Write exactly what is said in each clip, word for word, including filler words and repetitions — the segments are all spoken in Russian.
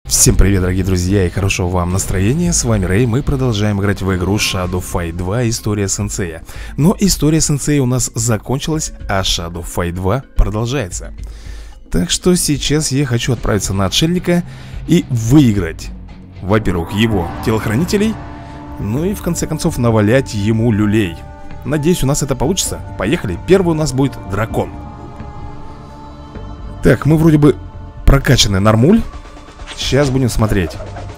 Всем привет, дорогие друзья, и хорошего вам настроения. С вами Рэй, мы продолжаем играть в игру Shadow Fight два. История сенсея. Но история сенсея у нас закончилась, а Shadow Fight два продолжается. Так что сейчас я хочу отправиться на отшельника и выиграть, во-первых, его телохранителей, ну и в конце концов навалять ему люлей. Надеюсь, у нас это получится. Поехали. Первый у нас будет дракон. Так, мы вроде бы прокачанный нормуль. Сейчас будем смотреть.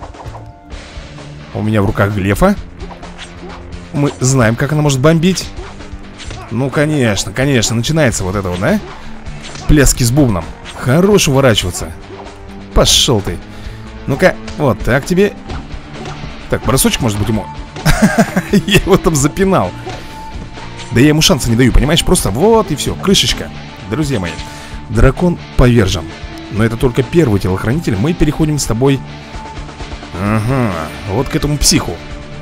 У меня в руках глефа. Мы знаем, как она может бомбить. Ну, конечно, конечно, начинается вот это вот, да? Пляски с бубном. Хорош уворачиваться. Пошел ты. Ну-ка, вот так тебе. Так, бросочек может быть ему. Я его там запинал. Да я ему шанса не даю, понимаешь? Просто вот и все, крышечка. Друзья мои, дракон повержен. Но это только первый телохранитель. Мы переходим с тобой. Ага, вот к этому психу.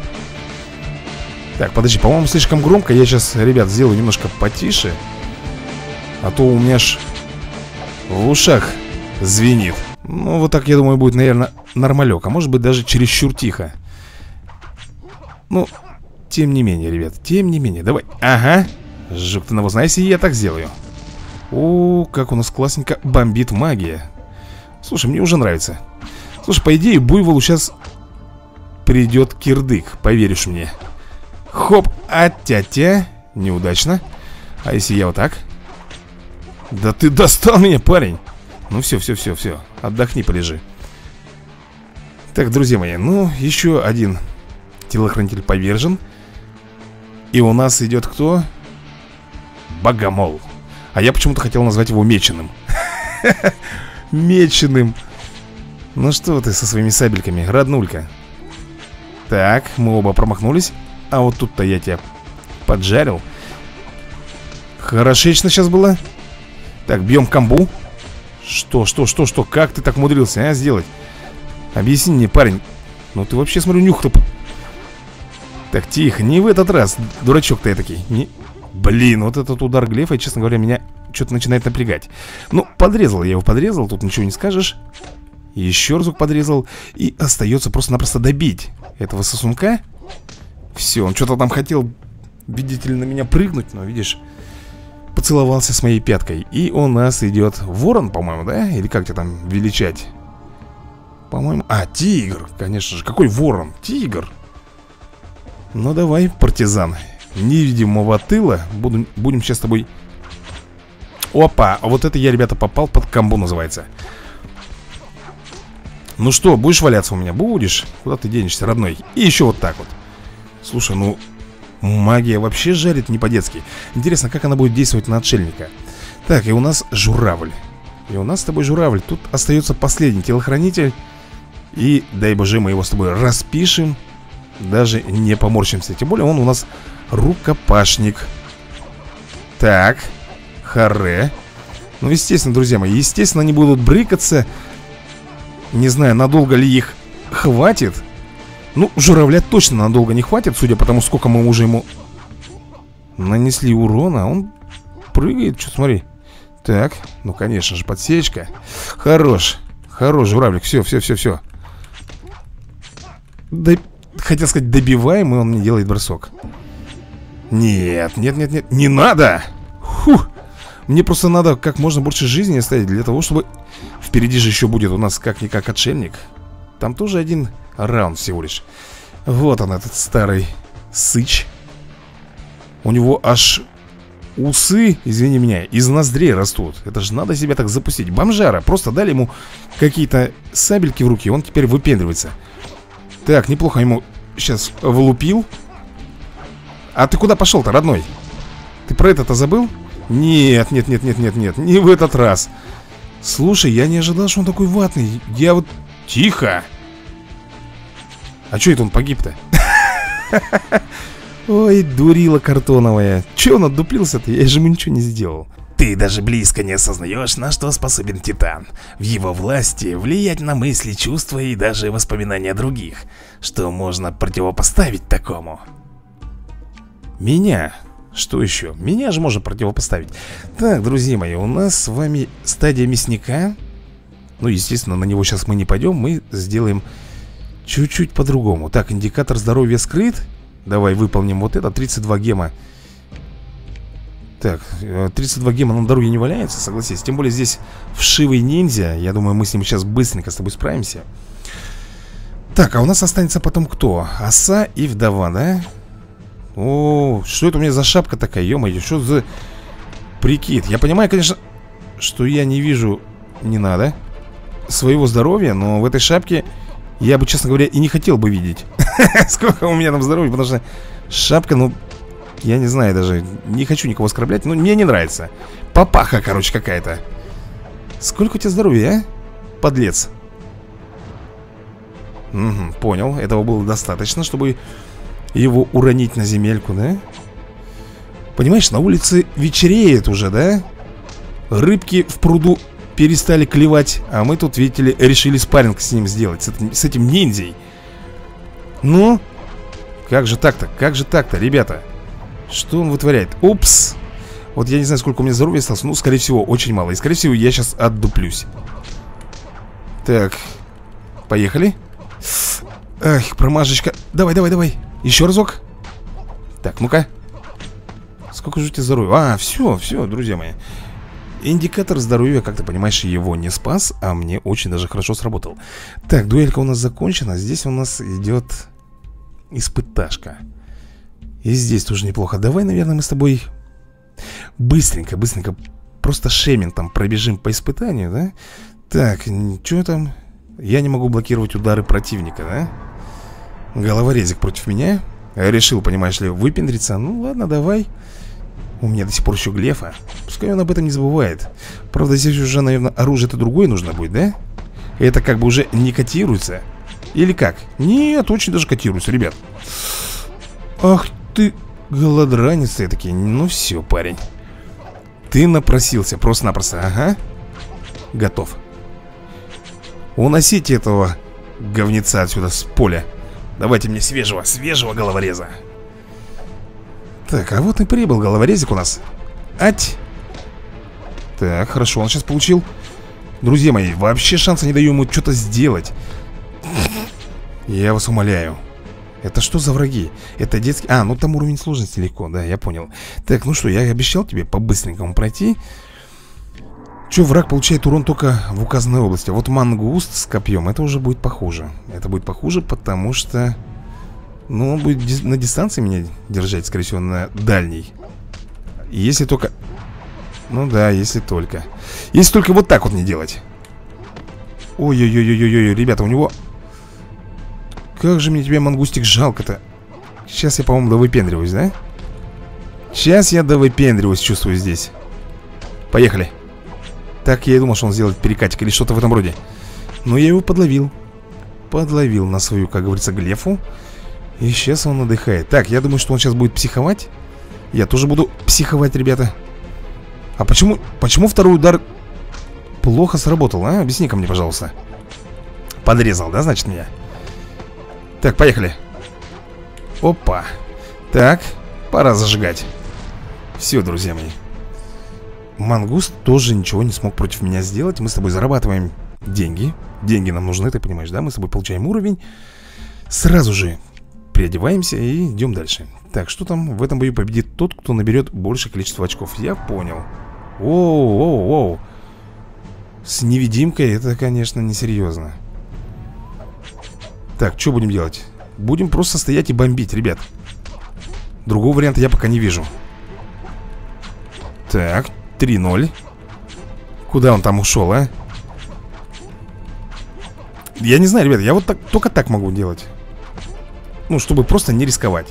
Так, подожди, по-моему, слишком громко. Я сейчас, ребят, сделаю немножко потише. А то у меня аж в ушах звенит. Ну, вот так, я думаю, будет, наверное, нормалек. А может быть, даже чересчур тихо. Ну, тем не менее, ребят, тем не менее. Давай, ага. Жук ты навозный, если я так сделаю. О, как у нас классненько бомбит магия. Слушай, мне уже нравится. Слушай, по идее, буйволу сейчас придет кирдык, поверишь мне. Хоп, а-тя-тя. Неудачно. А если я вот так? Да ты достал меня, парень. Ну все, все, все, все. Отдохни, полежи. Так, друзья мои, ну, еще один телохранитель повержен. И у нас идет кто? Богомол. А я почему-то хотел назвать его Меченым. Меченым. Ну что ты со своими сабельками, роднулька. Так, мы оба промахнулись. А вот тут-то я тебя поджарил. Хорошечно сейчас было. Так, бьем камбу. Что, что, что, что? Как ты так умудрился, а, сделать? Объясни мне, парень. Ну ты вообще, смотрю, нюх-то. Так, тихо, не в этот раз, дурачок ты этакий. Не... Блин, вот этот удар глефа, честно говоря, меня что-то начинает напрягать. Ну, подрезал я его, подрезал, тут ничего не скажешь. Еще разок подрезал. И остается просто-напросто добить этого сосунка. Все, он что-то там хотел, видите ли, на меня прыгнуть, но, видишь, поцеловался с моей пяткой. И у нас идет ворон, по-моему, да? Или как тебя там величать? По-моему... А, тигр, конечно же. Какой ворон? Тигр. Ну, давай, партизан. Невидимого тыла. Буду, будем сейчас с тобой... Опа, вот это я, ребята, попал под камбу, называется. Ну что, будешь валяться у меня? Будешь? Куда ты денешься, родной? И еще вот так вот. Слушай, ну... Магия вообще жарит не по-детски. Интересно, как она будет действовать на отшельника. Так, и у нас журавль. И у нас с тобой журавль. Тут остается последний телохранитель. И, дай боже, мы его с тобой распишем. Даже не поморщимся. Тем более он у нас рукопашник. Так, харе. Ну, естественно, друзья мои, естественно, они будут брыкаться. Не знаю, надолго ли их хватит. Ну, журавля точно надолго не хватит, судя по тому, сколько мы уже ему нанесли урона. Он прыгает, что, смотри. Так, ну, конечно же, подсечка. Хорош, хорош, журавлик, все, все, все, все. Да, хотел сказать, добиваем, и он мне делает бросок. Нет, нет, нет, нет, не надо. Фух. Мне просто надо как можно больше жизни оставить для того, чтобы... Впереди же еще будет у нас как-никак отшельник. Там тоже один раунд всего лишь. Вот он, этот старый сыч. У него аж усы, извини меня, из ноздрей растут. Это же надо себя так запустить. Бомжара, просто дали ему какие-то сабельки в руки, он теперь выпендривается. Так, неплохо ему сейчас влупил. А ты куда пошел-то, родной? Ты про это-то забыл? Нет, нет, нет, нет, нет, нет, не в этот раз. Слушай, я не ожидал, что он такой ватный. Я вот... Тихо! А что это он погиб-то? Ой, дурила картоновая. Че он отдуплился-то? Я же ему ничего не сделал. Ты даже близко не осознаешь, на что способен Титан. В его власти влиять на мысли, чувства и даже воспоминания других. Что можно противопоставить такому? Меня? Что еще? Меня же можно противопоставить. Так, друзья мои, у нас с вами стадия мясника. Ну, естественно, на него сейчас мы не пойдем. Мы сделаем чуть-чуть по-другому. Так, индикатор здоровья скрыт. Давай выполним вот это, тридцать два гема. Так, тридцать два гема на дороге не валяется, согласись. Тем более здесь вшивый ниндзя. Я думаю, мы с ним сейчас быстренько с тобой справимся. Так, а у нас останется потом кто? Оса и вдова, да? О, что это у меня за шапка такая, ё-моё, что за прикид? Я понимаю, конечно, что я не вижу, не надо своего здоровья, но в этой шапке я бы, честно говоря, и не хотел бы видеть сколько у меня там здоровья, потому что шапка, ну, я не знаю даже, не хочу никого оскорблять, но мне не нравится. Папаха, короче, какая-то. Сколько у тебя здоровья, а? Подлец. Угу, понял, этого было достаточно, чтобы его уронить на земельку, да? Понимаешь, на улице вечереет уже, да? Рыбки в пруду перестали клевать, а мы тут, видите ли, решили спарринг с ним сделать, с этим, с этим ниндзей. Ну, как же так-то, как же так-то, ребята? Что он вытворяет? Упс. Вот я не знаю, сколько у меня здоровья осталось. Ну, скорее всего, очень мало. И, скорее всего, я сейчас отдуплюсь. Так, поехали. Ах, промашечка. Давай, давай, давай. Еще разок. Так, ну-ка. Сколько же у тебя здоровья? А, все, все, друзья мои. Индикатор здоровья, как ты понимаешь, его не спас, а мне очень даже хорошо сработал. Так, дуэлька у нас закончена. Здесь у нас идет испыташка. И здесь тоже неплохо. Давай, наверное, мы с тобой быстренько, быстренько просто шемин там пробежим по испытанию, да? Так, что там? Я не могу блокировать удары противника, да? Головорезик против меня. Решил, понимаешь ли, выпендриться. Ну ладно, давай. У меня до сих пор еще глефа. Пускай он об этом не забывает. Правда, здесь уже, наверное, оружие-то другое нужно будет, да? Это как бы уже не котируется. Или как? Нет, очень даже котируется, ребят. Ах ты, голодранец ты таки. Ну все, парень. Ты напросился просто-напросто, ага. Готов. Уносите этого говнеца отсюда с поля. Давайте мне свежего, свежего головореза. Так, а вот и прибыл головорезик у нас. Ать. Так, хорошо, он сейчас получил. Друзья мои, вообще шанса не даю ему что-то сделать. Я вас умоляю. Это что за враги? Это детский... А, ну там уровень сложности легко, да, я понял. Так, ну что, я обещал тебе по-быстренькому пройти. Че, враг получает урон только в указанной области. Вот мангуст с копьем, это уже будет похуже. Это будет похуже, потому что... Ну, он будет ди- на дистанции меня держать, скорее всего, на дальней. Если только... Ну да, если только. Если только вот так вот не делать. Ой-ой-ой-ой-ой, ребята, у него... Как же мне тебя, мангустик, жалко-то. Сейчас я, по-моему, довыпендриваюсь, да? Сейчас я довыпендриваюсь, чувствую здесь. Поехали. Так, я и думал, что он сделает перекатик или что-то в этом роде. Но я его подловил. Подловил на свою, как говорится, глефу. И сейчас он отдыхает. Так, я думаю, что он сейчас будет психовать. Я тоже буду психовать, ребята. А почему, почему второй удар плохо сработал, а? Объясни-ка мне, пожалуйста. Подрезал, да, значит, меня? Так, поехали. Опа. Так, пора зажигать. Все, друзья мои. Мангуст тоже ничего не смог против меня сделать. Мы с тобой зарабатываем деньги. Деньги нам нужны, ты понимаешь, да? Мы с тобой получаем уровень. Сразу же переодеваемся и идем дальше. Так, что там? В этом бою победит тот, кто наберет большее количество очков. Я понял. Оу-оу-оу. С невидимкой это, конечно, несерьезно. Так, что будем делать? Будем просто стоять и бомбить, ребят. Другого варианта я пока не вижу. Так, три ноль. Куда он там ушел, а? Я не знаю, ребят, я вот так, только так могу делать. Ну, чтобы просто не рисковать.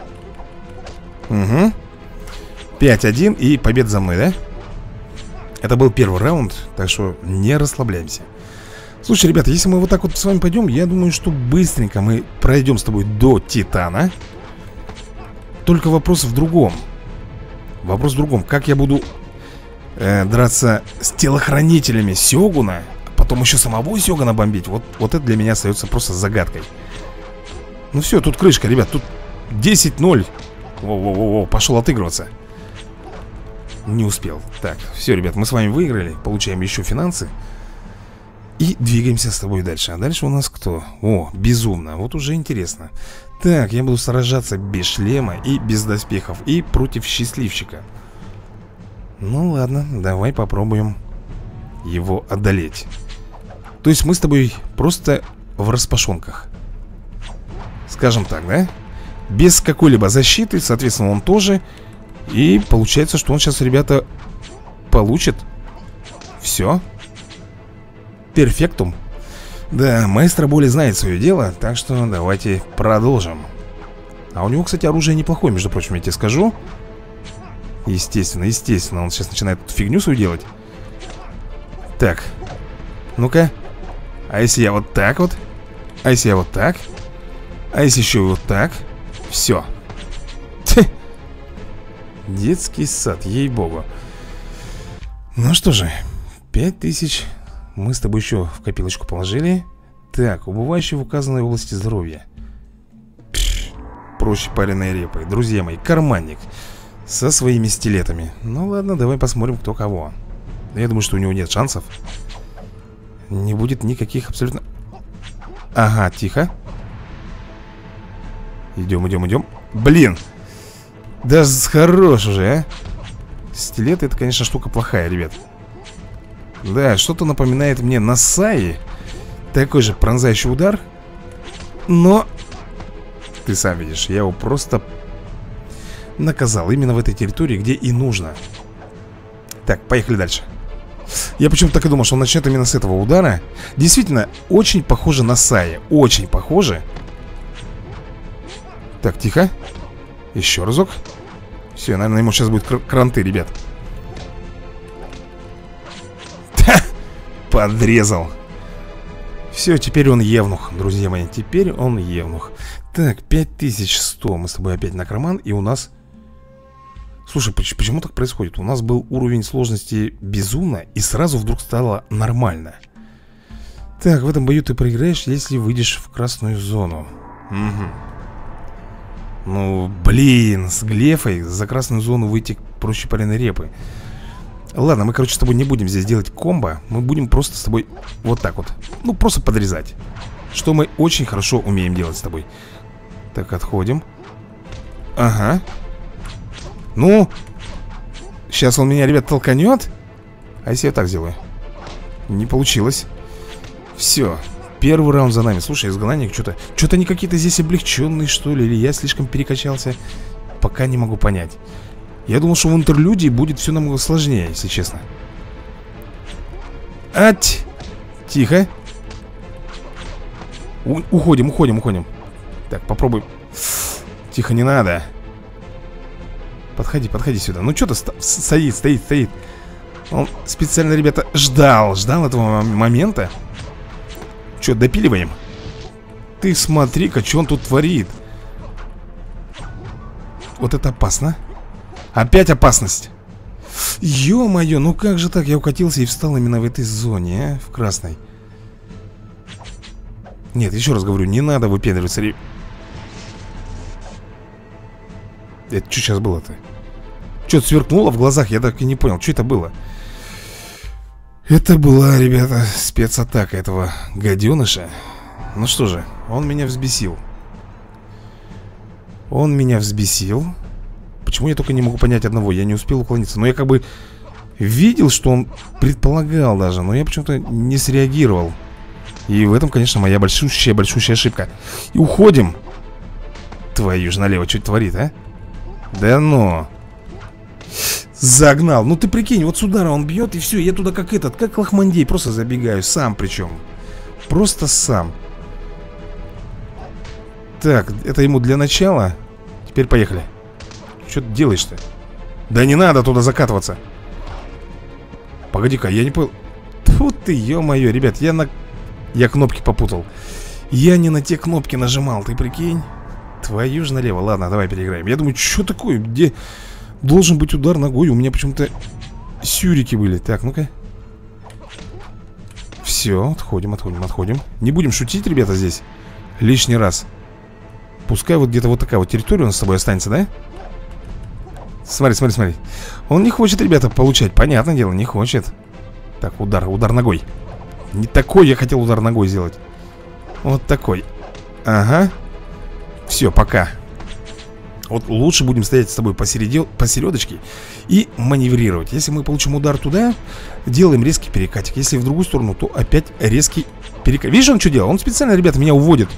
Угу. пять один и победа за мной, да? Это был первый раунд, так что не расслабляемся. Слушай, ребята, если мы вот так вот с вами пойдем, я думаю, что быстренько мы пройдем с тобой до Титана. Только вопрос в другом. Вопрос в другом. Как я буду э, драться с телохранителями Сёгуна, потом еще самого Сёгуна бомбить? Вот, вот это для меня остается просто загадкой. Ну все, тут крышка, ребят. Тут десять ноль. Воу-воу-воу, пошел отыгрываться. Не успел. Так, все, ребят, мы с вами выиграли. Получаем еще финансы. И двигаемся с тобой дальше. А дальше у нас кто? О, безумно, вот уже интересно. Так, я буду сражаться без шлема и без доспехов. И против счастливчика. Ну ладно, давай попробуем его одолеть. То есть мы с тобой просто в распашонках, скажем так, да? Без какой-либо защиты, соответственно, он тоже. И получается, что он сейчас, ребята, получит все. Перфектум. Да, маэстро Боли знает свое дело. Так что давайте продолжим. А у него, кстати, оружие неплохое, между прочим, я тебе скажу. Естественно, естественно. Он сейчас начинает фигню свою делать. Так, ну-ка. А если я вот так вот? А если я вот так? А если еще вот так? Все. Детский сад, ей-богу. Ну что же, пять тысяч мы с тобой еще в копилочку положили. Так, убывающий в указанной области здоровья. Пш, проще пареной репой. Друзья мои, карманник со своими стилетами. Ну ладно, давай посмотрим, кто кого. Я думаю, что у него нет шансов. Не будет никаких абсолютно... Ага, тихо. Идем, идем, идем. Блин. Да хорош уже, а. Стилет это, конечно, штука плохая, ребят. Да, что-то напоминает мне на Саи. Такой же пронзающий удар. Но ты сам видишь, я его просто наказал именно в этой территории, где и нужно. Так, поехали дальше. Я почему-то так и думал, что он начнет именно с этого удара. Действительно, очень похоже на Саи. Очень похоже. Так, тихо. Еще разок. Все, наверное, ему сейчас будет кр кранты, ребят. Ха! Подрезал. Все, теперь он евнух, друзья мои. Теперь он евнух. Так, пять тысяч сто. Мы с тобой опять на карман. И у нас... Слушай, почему, почему так происходит? У нас был уровень сложности безумно, и сразу вдруг стало нормально. Так, в этом бою ты проиграешь, если выйдешь в красную зону. Угу. Ну, блин, с глефой за красную зону выйти проще пареной репы. Ладно, мы, короче, с тобой не будем здесь делать комбо. Мы будем просто с тобой вот так вот. Ну, просто подрезать. Что мы очень хорошо умеем делать с тобой. Так, отходим. Ага. Ну, сейчас он меня, ребят, толканет. А если я так сделаю? Не получилось. Все, первый раунд за нами. Слушай, изгнанник, что-то Что-то они какие-то здесь облегченные, что ли. Или я слишком перекачался. Пока не могу понять. Я думал, что в интерлюдии будет все намного сложнее, если честно. Ать! Тихо. У Уходим, уходим, уходим. Так, попробуй. Тихо, не надо. Подходи, подходи сюда. Ну что ты стоит, стоит, стоит. Он специально, ребята, ждал Ждал этого момента. Что, допиливаем? Ты смотри-ка, что он тут творит. Вот это опасно. Опять опасность. Ё-моё, ну как же так? Я укатился и встал именно в этой зоне, а? В красной. Нет, еще раз говорю, не надо выпендриваться. Это что сейчас было-то? Что-то сверкнуло в глазах, я так и не понял, что это было. Это была, ребята, спецатака этого гаденыша. Ну что же, он меня взбесил. Он меня взбесил. Почему я только не могу понять одного? Я не успел уклониться. Но я как бы видел, что он предполагал даже. Но я почему-то не среагировал. И в этом, конечно, моя большущая-большущая ошибка. И уходим. Твою же налево, что это творит, а? Да ну. Загнал. Ну ты прикинь, вот с удара он бьет, и все, я туда как этот, как лохмандей, просто забегаю. Сам причем. Просто сам. Так, это ему для начала. Теперь поехали. Что ты делаешь-то? Да не надо туда закатываться. Погоди-ка, я не понял. Тьфу ты, ё-моё, ребят, я на... Я кнопки попутал. Я не на те кнопки нажимал, ты прикинь. Твою же налево. Ладно, давай переиграем. Я думаю, что такое? Где должен быть удар ногой? У меня почему-то сюрики были. Так, ну-ка. Все, отходим, отходим, отходим. Не будем шутить, ребята, здесь лишний раз. Пускай вот где-то вот такая вот территория у нас с тобой останется, да? Смотри, смотри, смотри. Он не хочет, ребята, получать. Понятное дело, не хочет. Так, удар, удар ногой. Не такой я хотел удар ногой сделать. Вот такой. Ага. Все, пока. Вот лучше будем стоять с тобой посереди... посередочке и маневрировать. Если мы получим удар туда, делаем резкий перекатик. Если в другую сторону, то опять резкий перекатик. Видишь, он что делал? Он специально, ребята, меня уводит.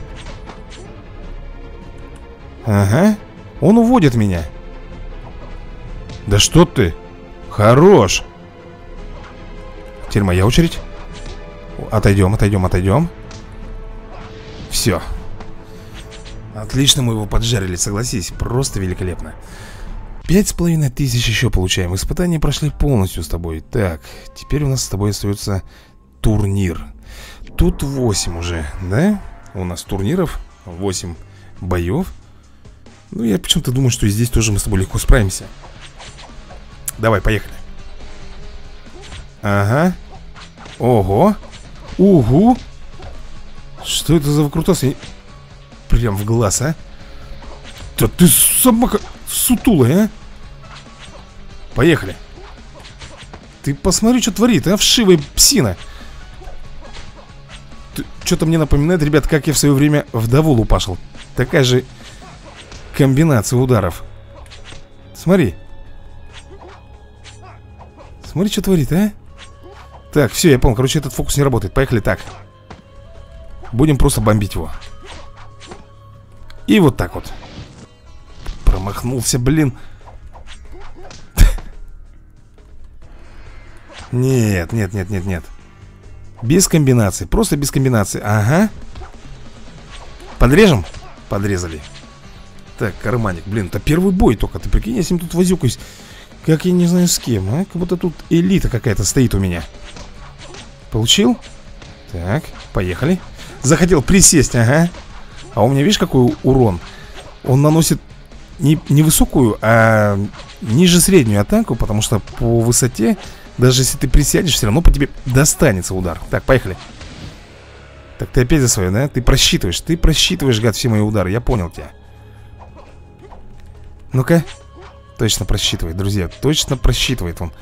Ага. Он уводит меня. Да что ты? Хорош. Теперь моя очередь. Отойдем, отойдем, отойдем. Все. Отлично мы его поджарили, согласись. Просто великолепно. Пять с половиной тысяч еще получаем. Испытания прошли полностью с тобой. Так, теперь у нас с тобой остается турнир. Тут восемь уже, да? У нас турниров восемь боев. Ну, я почему-то думаю, что и здесь тоже мы с тобой легко справимся. Давай, поехали. Ага. Ого. Угу. Что это за выкрутасы? Прям в глаз, а? Да ты собака сутулая, а? Поехали. Ты посмотри, что творит, а? Вшивая псина. Что-то мне напоминает, ребят, как я в свое время вдову лупашил. Такая же комбинация ударов. Смотри. Смотри, что творит, а? Так, все, я понял, короче, этот фокус не работает. Поехали так. Будем просто бомбить его. И вот так вот. Промахнулся, блин. Нет, нет, нет, нет, нет. Без комбинации, просто без комбинации. Ага. Подрежем? Подрезали. Так, карманник, блин, это первый бой только. Ты прикинь, я с ним тут возюкаюсь. Как я не знаю с кем, а? Как будто тут элита какая-то стоит у меня. Получил? Так, поехали. Захотел присесть, ага. А у меня, видишь, какой урон? Он наносит не, не высокую, а ниже среднюю атаку. Потому что по высоте, даже если ты присядешь, все равно по тебе достанется удар. Так, поехали. Так, ты опять за свое, да? Ты просчитываешь, ты просчитываешь, гад, все мои удары. Я понял тебя. Ну-ка. Точно просчитывает, друзья. Точно просчитывает он.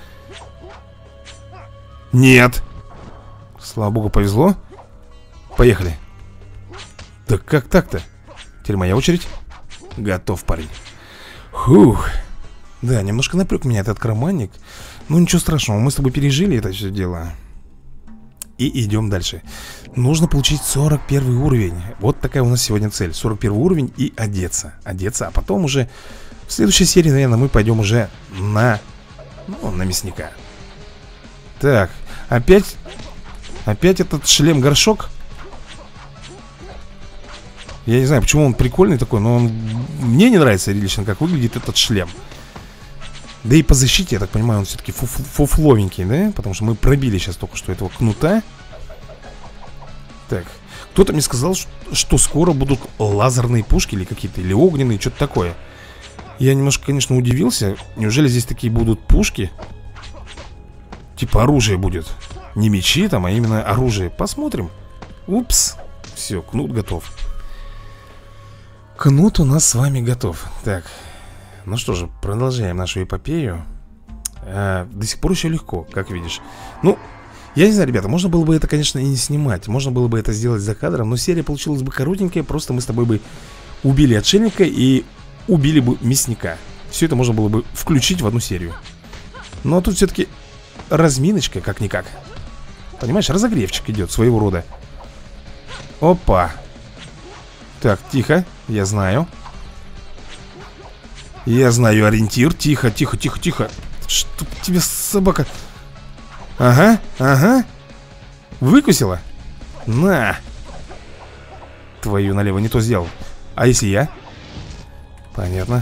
Нет. Слава богу, повезло. Поехали. Да как так-то? Теперь моя очередь. Готов, парень. Фух. Да, немножко напряг меня этот карманник. Ну ничего страшного, мы с тобой пережили это все дело. И идем дальше. Нужно получить сорок первый уровень. Вот такая у нас сегодня цель. сорок первый уровень и одеться. Одеться, а потом уже в следующей серии, наверное, мы пойдем уже на... Ну, на мясника. Так, опять... Опять этот шлем-горшок. Я не знаю, почему он прикольный такой, но он... Мне не нравится лично, как выглядит этот шлем. Да и по защите, я так понимаю, он все-таки фуфловенький, да? Потому что мы пробили сейчас только что этого кнута. Так, кто-то мне сказал, что скоро будут лазерные пушки или какие-то, или огненные, что-то такое. Я немножко, конечно, удивился. Неужели здесь такие будут пушки? Типа оружие будет. Не мечи там, а именно оружие. Посмотрим. Упс. Все, кнут готов. Кнут у нас с вами готов. Так, ну что же, продолжаем нашу эпопею. а, До сих пор еще легко, как видишь. Ну, я не знаю, ребята, можно было бы это, конечно, и не снимать. Можно было бы это сделать за кадром, но серия получилась бы коротенькая. Просто мы с тобой бы убили отшельника и убили бы мясника. Все это можно было бы включить в одну серию. Но тут все-таки разминочка, как-никак. Понимаешь, разогревчик идет своего рода. Опа. Так, тихо, я знаю. Я знаю ориентир. Тихо, тихо, тихо, тихо. Чтоб тебе собака... Ага, ага. Выкусила? На. Твою налево, не то сделал. А если я? Понятно.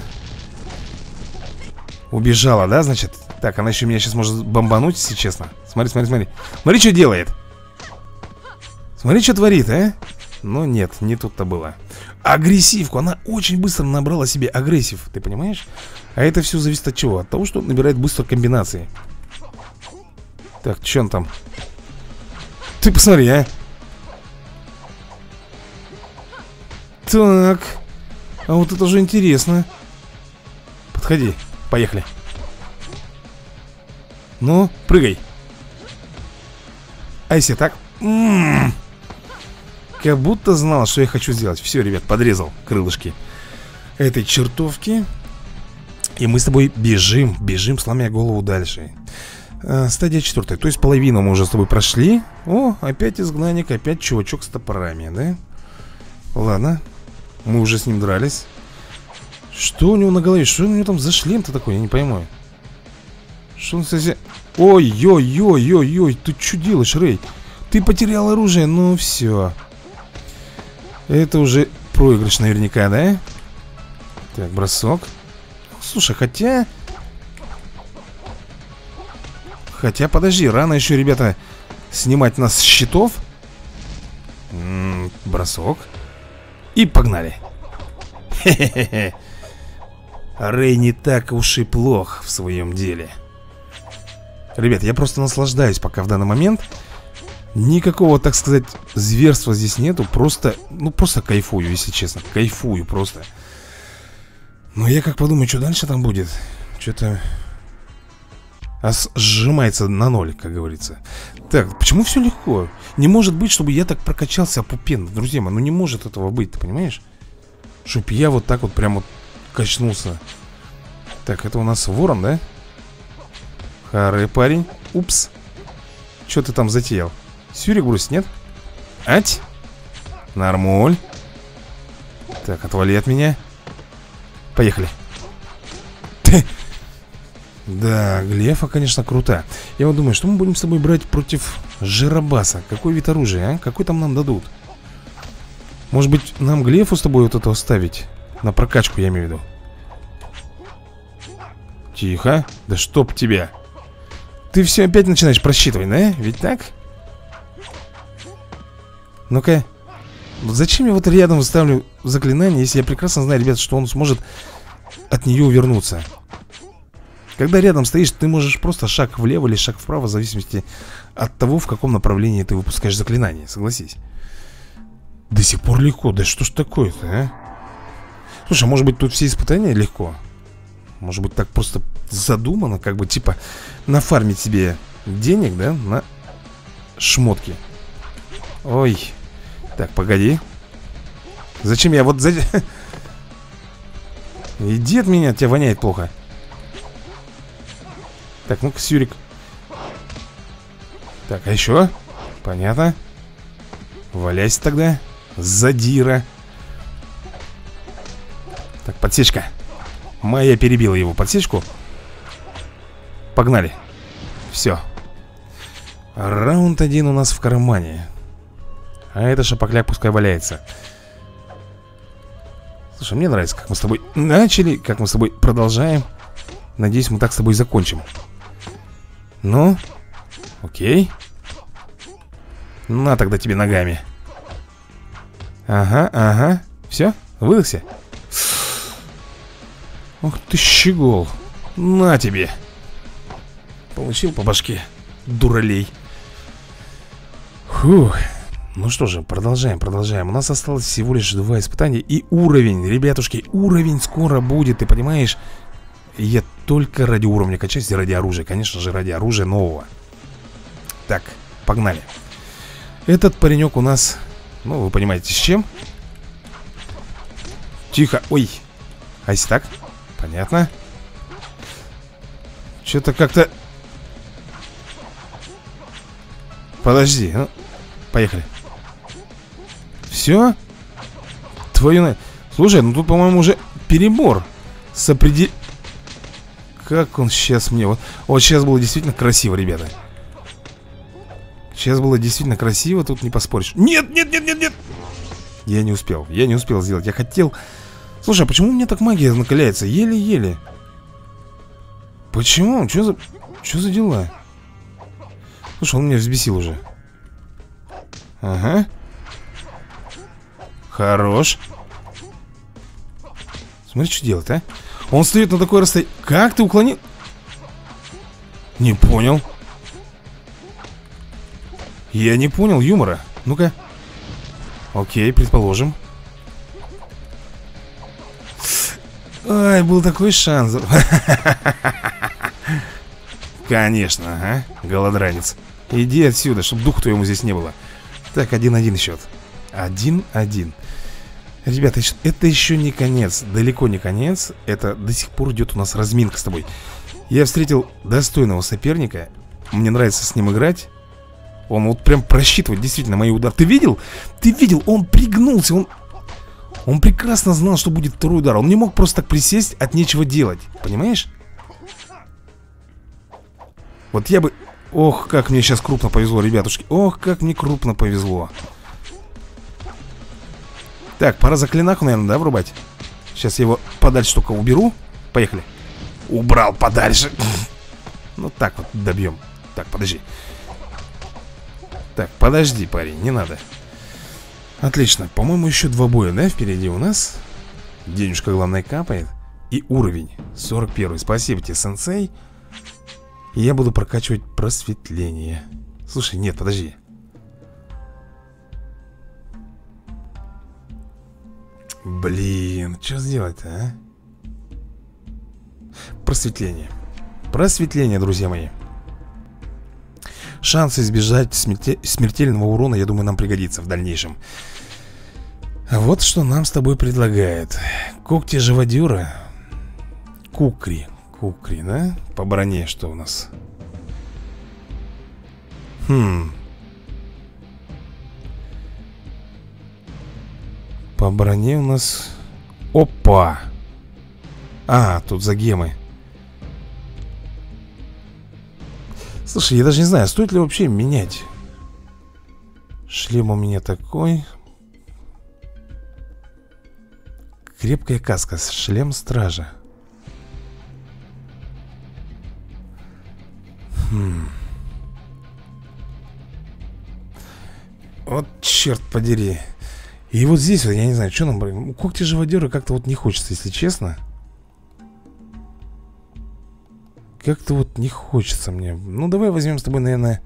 Убежала, да, значит? Так, она еще меня сейчас может бомбануть, если честно. Смотри, смотри, смотри. Смотри, что делает. Смотри, что творит, а? Но нет, не тут-то было. Агрессивку, она очень быстро набрала себе агрессив. Ты понимаешь? А это все зависит от чего? От того, что он набирает быстро комбинации. Так, что он там? Ты посмотри, а. Так. А вот это же интересно. Подходи, поехали. Ну, прыгай. А если так? М-м-м. Как будто знал, что я хочу сделать. Все, ребят, подрезал крылышки этой чертовки. И мы с тобой бежим, бежим, сломя голову дальше. а, Стадия четвертая. То есть половину мы уже с тобой прошли. О, опять изгнанник, опять чувачок с топорами, да? Ладно, мы уже с ним дрались. Что у него на голове? Что у него там за шлем-то такой? Я не пойму. Что он, кстати... Ой-ой-ой-ой-ой, ты что делаешь, Рэй? Ты потерял оружие, ну все. Это уже проигрыш наверняка, да? Так, бросок. Слушай, хотя... Хотя, подожди, рано еще, ребята, снимать нас с щитов. М-м, бросок. И погнали. Хе-хе-хе. Рэй не так уж и плох в своем деле. Ребят, я просто наслаждаюсь пока в данный момент. Никакого, так сказать, зверства здесь нету. Просто, ну просто кайфую, если честно. Кайфую просто. Но я как подумаю, что дальше там будет. Что-то аж сжимается на ноль, как говорится. Так, почему все легко? Не может быть, чтобы я так прокачался опупен. Друзья мои, ну не может этого быть, ты понимаешь? Чтоб я вот так вот прям вот качнулся. Так, это у нас ворон, да? Харе, парень. Упс. Что ты там затеял? Сюрик брось, нет? Ать. Нормуль. Так, отвали от меня. Поехали. Да, Глефа, конечно, крута. Я вот думаю, что мы будем с тобой брать против Жиробаса. Какой вид оружия, а? Какой там нам дадут? Может быть, нам Глефу с тобой вот это оставить? На прокачку, я имею в виду. Тихо. Да чтоб тебя. Ты все опять начинаешь просчитывать, да? Ведь так? Ну-ка. Зачем я вот рядом ставлю заклинание, если я прекрасно знаю, ребят, что он сможет от нее увернуться? Когда рядом стоишь, ты можешь просто шаг влево или шаг вправо, в зависимости от того, в каком направлении ты выпускаешь заклинание, согласись. До сих пор легко, да что ж такое-то, а? Слушай, а может быть тут все испытания легко? Может быть так просто задумано, как бы типа нафармить себе денег, да, на шмотки. Ой. Так, погоди. Зачем я вот... За... Иди от меня, тебя воняет плохо. Так, ну-ка, Сюрик. Так, а еще? Понятно. Валяйся тогда. Задира. Так, подсечка. Майя перебила его подсечку. Погнали. Все. Раунд один у нас в кармане. А это шапокляк пускай валяется. Слушай, мне нравится, как мы с тобой начали, как мы с тобой продолжаем. Надеюсь, мы так с тобой закончим. Ну, окей. На тогда тебе ногами. Ага, ага. Все, выдохся. Ох ты щегол. На тебе. Получил по башке, дуралей. Фух. Ну что же, продолжаем, продолжаем. У нас осталось всего лишь два испытания. И уровень, ребятушки, уровень скоро будет, ты понимаешь? Я только ради уровня качаюсь и ради оружия. Конечно же, ради оружия нового. Так, погнали. Этот паренек у нас, ну, вы понимаете, с чем? Тихо, ой. А если так? Понятно. Что-то как-то... Подожди, ну, поехали. Все? Твою... Слушай, ну тут, по-моему, уже перебор с определ... Как он сейчас мне... Вот, вот сейчас было действительно красиво, ребята. Сейчас было действительно красиво, тут не поспоришь. Нет, нет, нет, нет, нет. Я не успел, я не успел сделать. Я хотел... Слушай, а почему у меня так магия накаляется? Еле-еле. Почему? Что за... Что за дела? Слушай, он меня взбесил уже. Ага. Хорош. Смотри, что делать, а? Он стоит на такой расстоянии. Как ты уклонил? Не понял. Я не понял юмора. Ну-ка. Окей, предположим. Ай, был такой шанс. Конечно, ага, голодранец. Иди отсюда, чтобы дух твоему здесь не было. Так, один-один счет. Один-один. Ребята, это еще не конец. Далеко не конец. Это до сих пор идет у нас разминка с тобой. Я встретил достойного соперника. Мне нравится с ним играть. Он вот прям просчитывает действительно мои удары. Ты видел? Ты видел? Он пригнулся. Он, он прекрасно знал, что будет второй удар. Он не мог просто так присесть от нечего делать. Понимаешь? Вот я бы... Ох, как мне сейчас крупно повезло, ребятушки. Ох, как мне крупно повезло. Так, пора заклинаку, наверное, да, врубать? Сейчас я его подальше только уберу. Поехали. Убрал подальше. Ну так вот добьем. Так, подожди. Так, подожди, парень, не надо. Отлично, по-моему, еще два боя, да, впереди у нас. Денежка, главное, капает. И уровень сорок первый. Спасибо тебе, сенсей. И я буду прокачивать просветление. Слушай, нет, подожди. Блин, что сделать-то, а? Просветление. Просветление, друзья мои. Шанс избежать смерте... смертельного урона, я думаю, нам пригодится в дальнейшем. Вот что нам с тобой предлагает. Когти живодера. Кукри. Кукри, да? По броне что у нас? Хм. По броне у нас... Опа! А, тут за гемы. Слушай, я даже не знаю, стоит ли вообще менять. Шлем у меня такой. Крепкая каска, шлем стража. Хм. Вот черт подери. И вот здесь вот, я не знаю, что нам... Когти живодера как-то вот не хочется, если честно. Как-то вот не хочется мне. Ну, давай возьмем с тобой, наверное...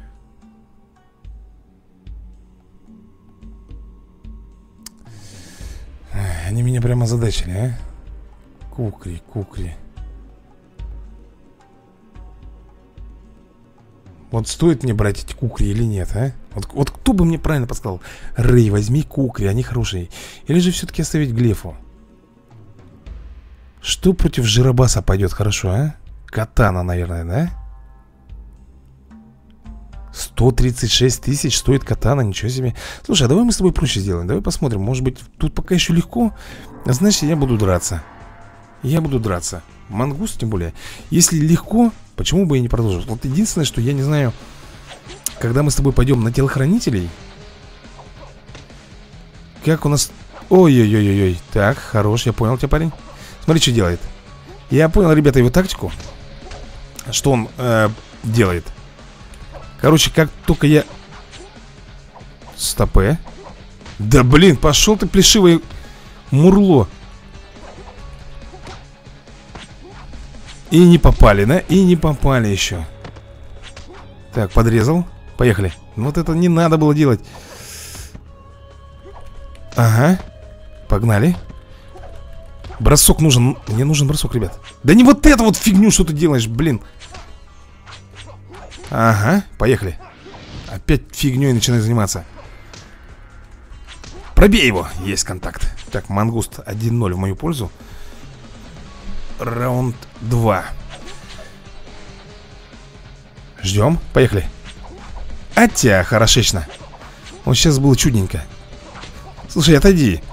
Они меня прямо озадачили, а? Кукри, кукри. Вот стоит мне брать эти кукри или нет, а? Вот, вот кто бы мне правильно подсказал? Рэй, возьми кукри, они хорошие. Или же все-таки оставить Глефу? Что против Жиробаса пойдет хорошо, а? Катана, наверное, да? сто тридцать шесть тысяч стоит катана, ничего себе. Слушай, а давай мы с тобой проще сделаем. Давай посмотрим, может быть, тут пока еще легко. А значит, я буду драться. Я буду драться. Мангус, тем более. Если легко, почему бы и не продолжить? Вот единственное, что я не знаю, когда мы с тобой пойдем на телохранителей, как у нас... Ой-ой-ой-ой. Так, хорош, я понял тебя, парень. Смотри, что делает. Я понял, ребята, его тактику. Что он э, делает. Короче, как только я... Стопэ. Да блин, пошел ты, плешивое мурло. И не попали, да? И не попали еще. Так, подрезал. Поехали. Вот это не надо было делать. Ага. Погнали. Бросок нужен. Мне нужен бросок, ребят. Да не вот эту вот фигню, что ты делаешь, блин. Ага, поехали. Опять фигней начинаю заниматься. Пробей его. Есть контакт. Так, мангуст один ноль в мою пользу. Раунд два. Ждем, поехали. Атя, хорошечно. Вот сейчас было чудненько. Слушай, отойди.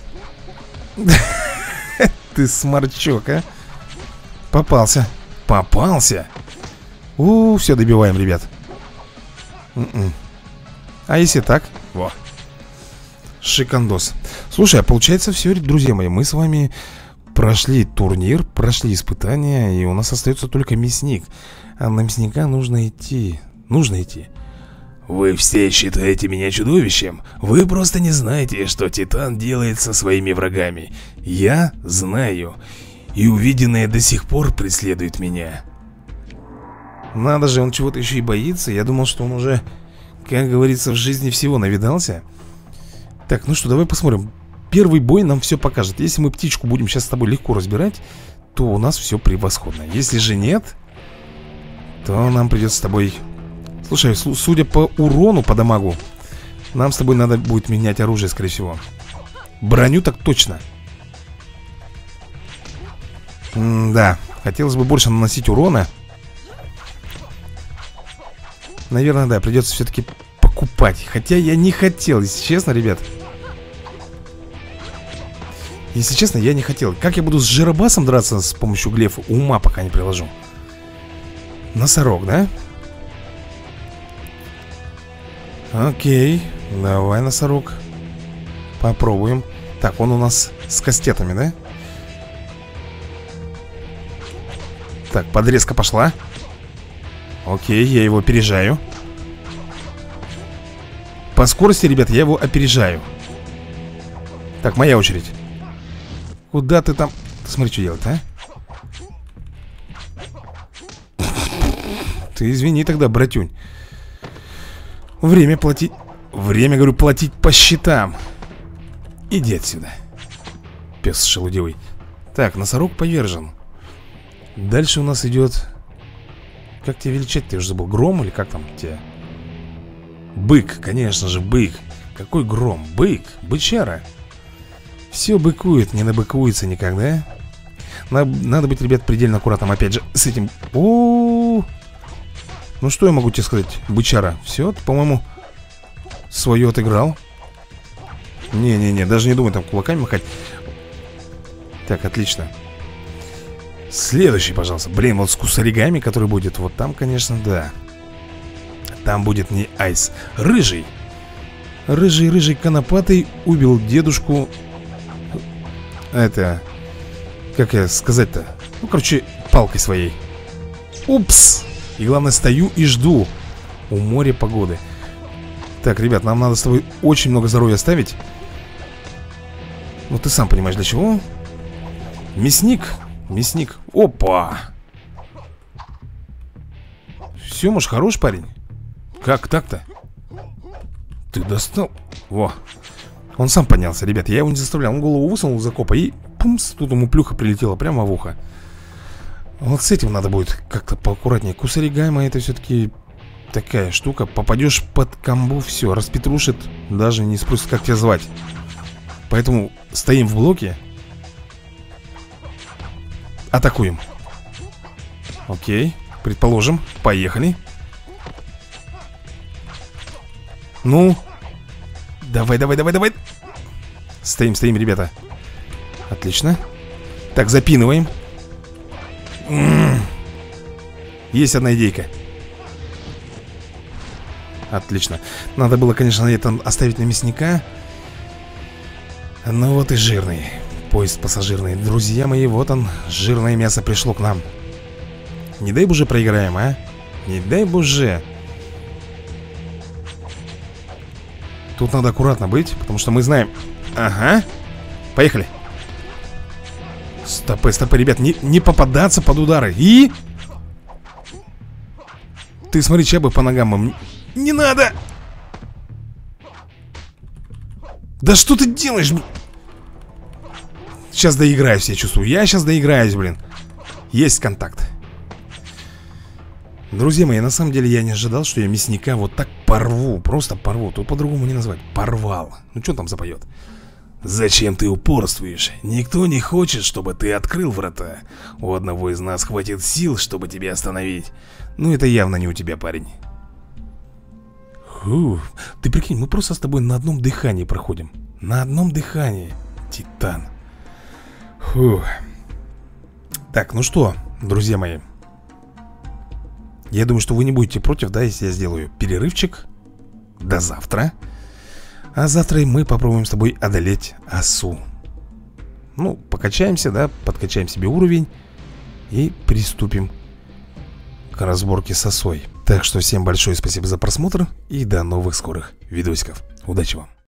Ты сморчок, а. Попался. Попался. У, все, добиваем, ребят. М-м. А если так? Во. Шикандос. Слушай, а получается все, друзья мои, мы с вами прошли турнир, прошли испытания, и у нас остается только мясник. А на мясника нужно идти. Нужно идти. Вы все считаете меня чудовищем? Вы просто не знаете, что Титан делает со своими врагами. Я знаю. И увиденное до сих пор преследует меня. Надо же, он чего-то еще и боится. Я думал, что он уже, как говорится, в жизни всего навидался. Так, ну что, давай посмотрим. Первый бой нам все покажет. Если мы птичку будем сейчас с тобой легко разбирать, то у нас все превосходно. Если же нет, то нам придется с тобой Слушай, судя по урону, по дамагу, нам с тобой надо будет менять оружие, скорее всего. Броню так точно. М-да, хотелось бы больше наносить урона. Наверное, да, придется все-таки покупать. Хотя я не хотел, если честно, ребят. Если честно, я не хотел. Как я буду с жиробасом драться с помощью глефа? Ума пока не приложу. Носорог, да? Окей, давай, носорог. Попробуем. Так, он у нас с кастетами, да? Так, подрезка пошла. Окей, я его опережаю. По скорости, ребят, я его опережаю. Так, моя очередь. Куда ты там? Смотри, что делать, а? Ты извини тогда, братюнь. Время платить. Время, говорю, платить по счетам. Иди отсюда, пес шелудивый. Так, носорог повержен. Дальше у нас идет... Как тебя величать? Ты уже забыл, гром или как там тебя? Бык, конечно же, бык. Какой гром? Бык, бычара. Все быкует, не набыкуется никогда. Надо, надо быть, ребят, предельно аккуратным. Опять же, с этим... О-о-о! Ну что я могу тебе сказать, бычара? Все, ты, по-моему, свое отыграл. Не-не-не, даже не думай там кулаками махать. Так, отлично. Следующий, пожалуйста. Блин, вот с кусаригами, который будет вот там, конечно, да. Там будет не айс. Рыжий. Рыжий-рыжий конопатый убил дедушку. Это... Как я сказать-то? Ну, короче, палкой своей. Упс. И главное, стою и жду у моря погоды. Так, ребят, нам надо с тобой очень много здоровья оставить. Ну, ты сам понимаешь, для чего. Мясник. Мясник. Опа. Все, может, хорош парень? Как так-то? Ты достал. Во. Он сам поднялся, ребят, я его не заставлял. Он голову высунул из окопа и пумс, тут ему плюха прилетела прямо в ухо. Вот с этим надо будет как-то поаккуратнее. Кусаригама это все-таки такая штука. Попадешь под комбу, все, распетрушит. Даже не спросит, как тебя звать. Поэтому стоим в блоке. Атакуем. Окей, предположим, поехали. Ну. Давай, давай, давай, давай. Стоим, стоим, ребята. Отлично. Так, запинываем. М-м-м. Есть одна идейка. Отлично. Надо было, конечно, это оставить на мясника. Ну вот и жирный. Поезд пассажирный. Друзья мои, вот он, жирное мясо пришло к нам. Не дай боже проиграем, а? Не дай боже. Тут надо аккуратно быть, потому что мы знаем. Ага. Поехали. Стопы, стопы, ребят, не, не попадаться под удары. И... Ты смотри, чья бы по ногам им... Не надо! Да что ты делаешь? Сейчас доиграюсь, я чувствую. Я сейчас доиграюсь, блин. Есть контакт. Друзья мои, на самом деле я не ожидал, что я мясника вот так порву. Просто порву, тут по-другому не назвать. Порвал. Ну что он там запоет? Зачем ты упорствуешь? Никто не хочет, чтобы ты открыл врата. У одного из нас хватит сил, чтобы тебя остановить. Ну это явно не у тебя, парень. Фу. Ты прикинь, мы просто с тобой на одном дыхании проходим. На одном дыхании. Титан. Фу. Так, ну что, друзья мои, я думаю, что вы не будете против, да, если я сделаю перерывчик до завтра. А завтра мы попробуем с тобой одолеть осу. Ну, покачаемся, да, подкачаем себе уровень и приступим к разборке с осой. Так что всем большое спасибо за просмотр и до новых скорых видосиков. Удачи вам!